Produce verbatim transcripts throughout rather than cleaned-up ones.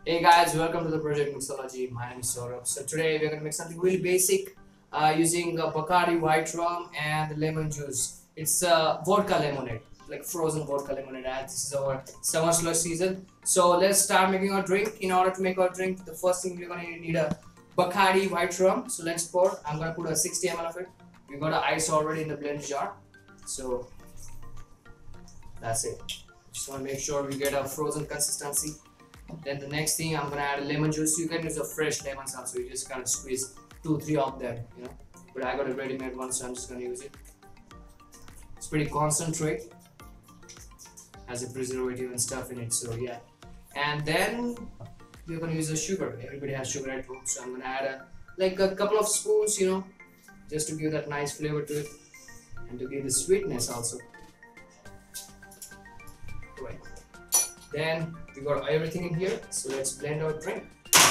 Hey guys, welcome to the Project Mixology. My name is Saurabh. So today we're gonna make something really basic uh, using uh, Bacardi white rum and lemon juice. It's uh, vodka lemonade, like frozen vodka lemonade. And this is our summer slush season. So let's start making our drink. In order to make our drink, the first thing we're gonna need a Bacardi white rum. So let's pour. I'm gonna put a sixty milliliters of it. We got a ice already in the blend jar. So that's it. Just wanna make sure we get a frozen consistency. Then the next thing, I'm gonna add a lemon juice. You can use a fresh lemon also. You just kind of squeeze two, three of them, you know. But I got a ready-made one, so I'm just gonna use it. It's pretty concentrate, has a preservative and stuff in it. So yeah. And then we're gonna use a sugar. Everybody has sugar at home, so I'm gonna add a like a couple of spoons, you know, just to give that nice flavor to it and to give the sweetness also. Right. Then we got everything in here, so let's blend our drink.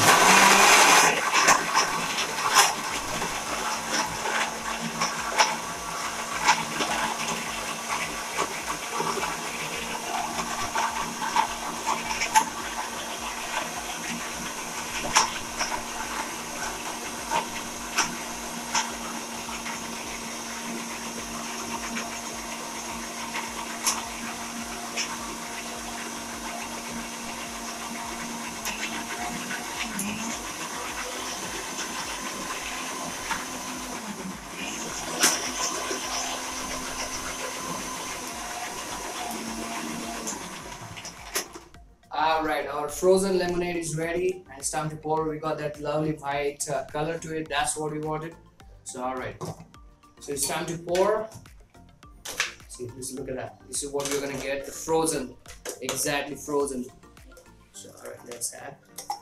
Alright, our frozen lemonade is ready and it's time to pour. We got that lovely white uh, color to it. That's what we wanted. So alright, so it's time to pour. See, just look at that. This is what we're gonna get, the frozen, exactly frozen. So alright, let's add.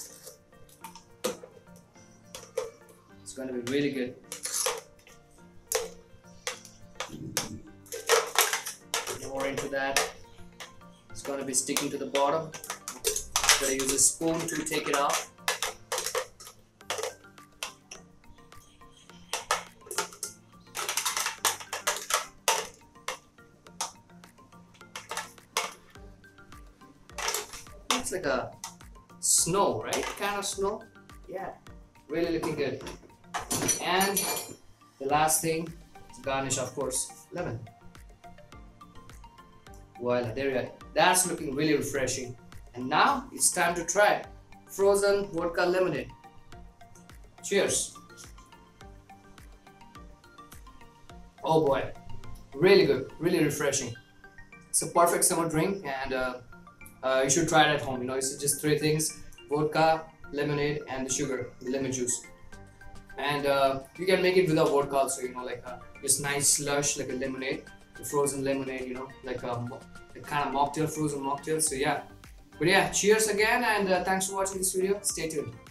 It's gonna be really good. Pour into that. It's gonna be sticking to the bottom. Gotta use a spoon to take it off. Looks like a snow, right? Kind of snow. Yeah, really looking good. And the last thing is garnish, of course, lemon. Voila, there you are. That's looking really refreshing. And now it's time to try frozen vodka lemonade. Cheers. Oh boy, really good, really refreshing. It's a perfect summer drink, and uh, uh, you should try it at home. You know, it's just three things: vodka, lemonade, and the sugar, the lemon juice. And uh, you can make it without vodka also. You know, like a, this nice slush, like a lemonade, the frozen lemonade. You know, like a, a kind of mocktail, frozen mocktail. So yeah. But yeah, cheers again, and uh, thanks for watching this video. Stay tuned.